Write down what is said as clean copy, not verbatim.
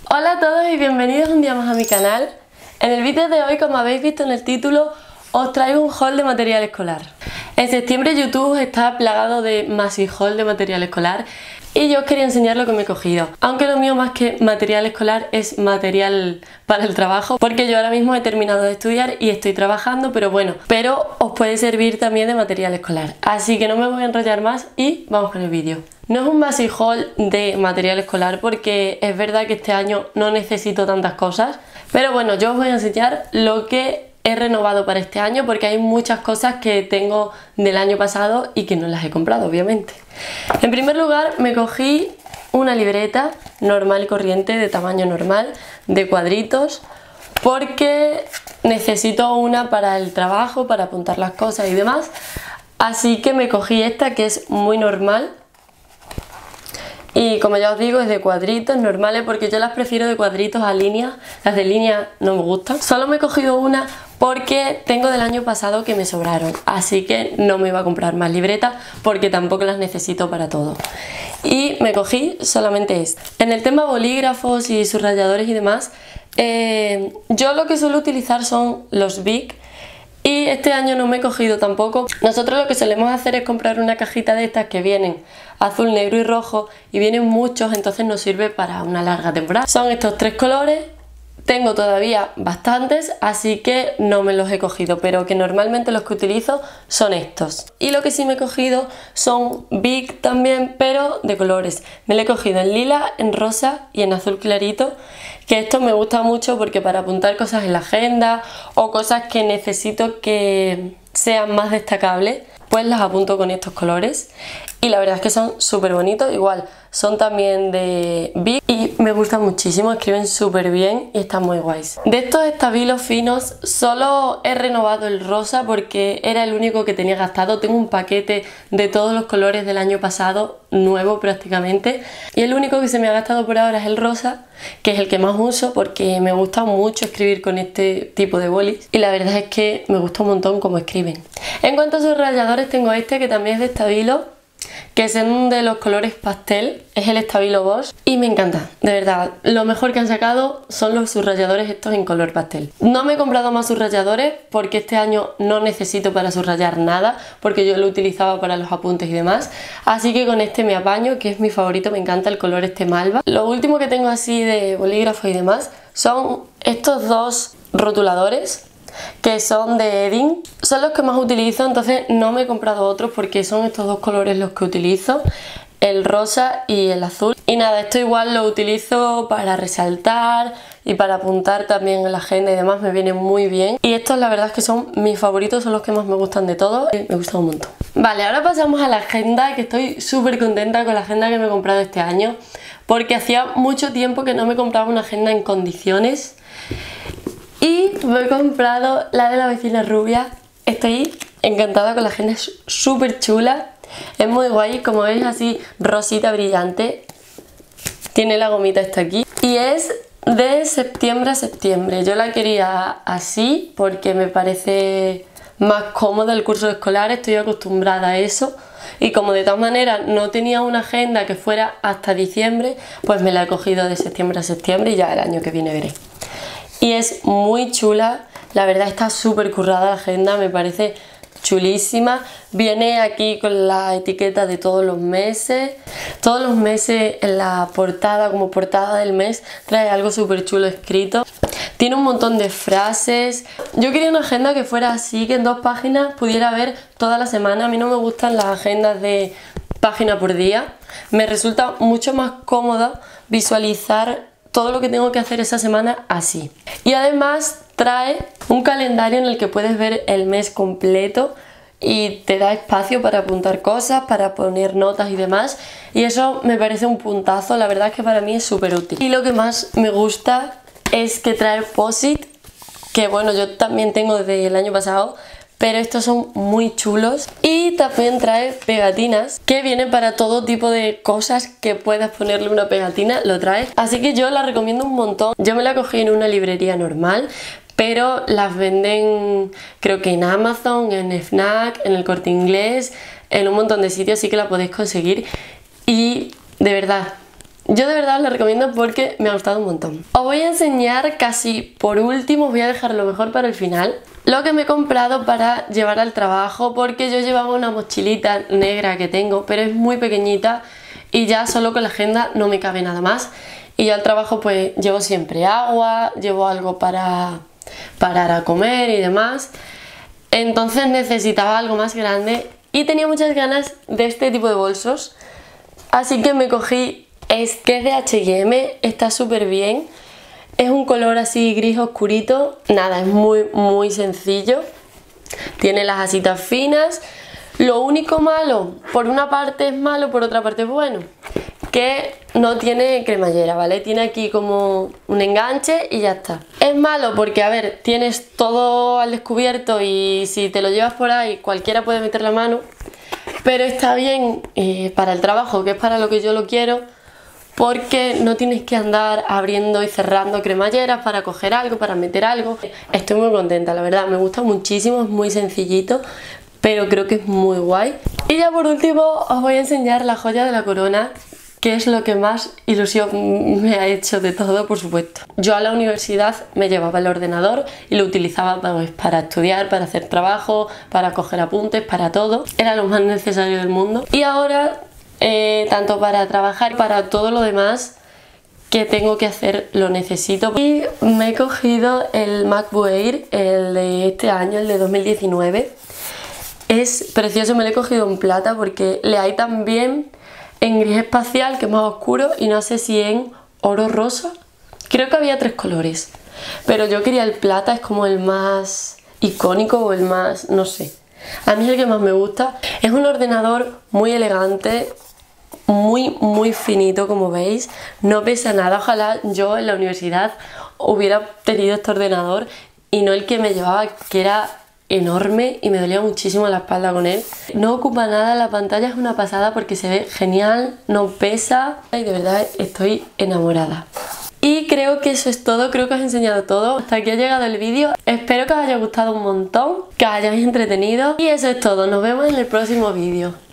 Hola a todos y bienvenidos un día más a mi canal. En el vídeo de hoy, como habéis visto en el título, os traigo un haul de material escolar. En septiembre YouTube está plagado de masi haul de material escolar y yo os quería enseñar lo que me he cogido. Aunque lo mío más que material escolar es material para el trabajo, porque yo ahora mismo he terminado de estudiar y estoy trabajando, pero os puede servir también de material escolar. Así que no me voy a enrollar más y vamos con el vídeo. No es un masi haul de material escolar porque es verdad que este año no necesito tantas cosas, pero bueno, yo os voy a enseñar lo que he renovado para este año porque hay muchas cosas que tengo del año pasado y que no las he comprado, obviamente. En primer lugar, me cogí una libreta normal y corriente, de tamaño normal, de cuadritos, porque necesito una para el trabajo, para apuntar las cosas y demás. Así que me cogí esta, que es muy normal. Y como ya os digo, es de cuadritos normales porque yo las prefiero de cuadritos a líneas. Las de línea no me gustan. Solo me he cogido una porque tengo del año pasado que me sobraron. Así que no me iba a comprar más libretas porque tampoco las necesito para todo. Y me cogí solamente esta. En el tema bolígrafos y subrayadores y demás, yo lo que suelo utilizar son los Bic. Y este año no me he cogido tampoco. Nosotros lo que solemos hacer es comprar una cajita de estas que vienen azul, negro y rojo, y vienen muchos, entonces nos sirve para una larga temporada. Son estos tres colores, tengo todavía bastantes, así que no me los he cogido, pero que normalmente los que utilizo son estos. Y lo que sí me he cogido son Bic también, pero de colores. Me lo he cogido en lila, en rosa y en azul clarito, que esto me gusta mucho porque para apuntar cosas en la agenda o cosas que necesito que sean más destacables, pues las apunto con estos colores. Y la verdad es que son súper bonitos, igual son también de Bic y me gustan muchísimo, escriben súper bien y están muy guays. De estos estabilos finos solo he renovado el rosa porque era el único que tenía gastado. Tengo un paquete de todos los colores del año pasado, nuevo prácticamente, y el único que se me ha gastado por ahora es el rosa, que es el que más uso porque me gusta mucho escribir con este tipo de bolis y la verdad es que me gusta un montón cómo escriben. En cuanto a subrayadores, tengo este que también es de estabilo, que es en de los colores pastel, es el Stabilo Bosch y me encanta, de verdad. Lo mejor que han sacado son los subrayadores estos en color pastel. No me he comprado más subrayadores porque este año no necesito para subrayar nada, porque yo lo utilizaba para los apuntes y demás, así que con este me apaño, que es mi favorito, me encanta el color este malva. Lo último que tengo así de bolígrafo y demás son estos dos rotuladores, que son de Edding, son los que más utilizo, entonces no me he comprado otros porque son estos dos colores los que utilizo, el rosa y el azul. Y nada, esto igual lo utilizo para resaltar y para apuntar también en la agenda y demás, me viene muy bien. Y estos la verdad es que son mis favoritos, son los que más me gustan de todos, me gustan un montón. Vale, ahora pasamos a la agenda, que estoy súper contenta con la agenda que me he comprado este año, porque hacía mucho tiempo que no me compraba una agenda en condiciones. Y me he comprado la de la vecina rubia. Estoy encantada con la agenda, es súper chula. Es muy guay, como veis, así rosita brillante. Tiene la gomita esta aquí. Y es de septiembre a septiembre. Yo la quería así porque me parece más cómodo el curso escolar. Estoy acostumbrada a eso. Y como de todas maneras no tenía una agenda que fuera hasta diciembre, pues me la he cogido de septiembre a septiembre y ya el año que viene veré. Y es muy chula, la verdad está súper currada la agenda, me parece chulísima. Viene aquí con la etiqueta de todos los meses en la portada, como portada del mes, trae algo súper chulo escrito. Tiene un montón de frases. Yo quería una agenda que fuera así, que en 2 páginas pudiera ver toda la semana. A mí no me gustan las agendas de página por día, me resulta mucho más cómodo visualizar todo lo que tengo que hacer esa semana así. Y además trae un calendario en el que puedes ver el mes completo y te da espacio para apuntar cosas, para poner notas y demás, y eso me parece un puntazo, la verdad es que para mí es súper útil. Y lo que más me gusta es que trae post-it, que bueno, yo también tengo desde el año pasado, pero estos son muy chulos. Y también trae pegatinas que vienen para todo tipo de cosas que puedas ponerle una pegatina, lo trae. Así que yo la recomiendo un montón. Yo me la cogí en una librería normal, pero las venden creo que en Amazon, en Fnac, en el Corte Inglés, en un montón de sitios, así que la podéis conseguir. Y de verdad, Yo de verdad os lo recomiendo porque me ha gustado un montón. Os voy a enseñar casi por último, os voy a dejar lo mejor para el final, lo que me he comprado para llevar al trabajo, porque yo llevaba una mochilita negra que tengo, pero es muy pequeñita y ya solo con la agenda no me cabe nada más. Y yo al trabajo pues llevo siempre agua, llevo algo para parar a comer y demás. Entonces necesitaba algo más grande y tenía muchas ganas de este tipo de bolsos. Así que me cogí este, que es de H&M, está súper bien. Es un color así gris oscurito. Nada, es muy sencillo. Tiene las asitas finas. Lo único malo, por una parte es malo, por otra parte es bueno, que no tiene cremallera, ¿vale? Tiene aquí como un enganche y ya está. Es malo porque, a ver, tienes todo al descubierto y si te lo llevas por ahí cualquiera puede meter la mano, pero está bien para el trabajo, que es para lo que yo lo quiero, porque no tienes que andar abriendo y cerrando cremalleras para coger algo, para meter algo. Estoy muy contenta, la verdad, me gusta muchísimo, es muy sencillito, pero creo que es muy guay. Y ya por último os voy a enseñar la joya de la corona, que es lo que más ilusión me ha hecho de todo, por supuesto. Yo a la universidad me llevaba el ordenador y lo utilizaba pues, para estudiar, para hacer trabajo, para coger apuntes, para todo. Era lo más necesario del mundo. Y ahora, tanto para trabajar, para todo lo demás que tengo que hacer, lo necesito. Y me he cogido el MacBook Air, el de este año, el de 2019. Es precioso, me lo he cogido en plata porque le hay también en gris espacial, que es más oscuro, y no sé si en oro rosa. Creo que había 3 colores, pero yo quería el plata, es como el más icónico o el más, no sé. A mí es el que más me gusta. Es un ordenador muy elegante, muy finito, como veis. No pesa nada. Ojalá yo en la universidad hubiera tenido este ordenador y no el que me llevaba, que era enorme y me dolía muchísimo la espalda con él. No ocupa nada, la pantalla es una pasada porque se ve genial, no pesa y de verdad estoy enamorada. Y creo que eso es todo, creo que os he enseñado todo. Hasta aquí ha llegado el vídeo. Espero que os haya gustado un montón, que os hayáis entretenido y eso es todo. Nos vemos en el próximo vídeo.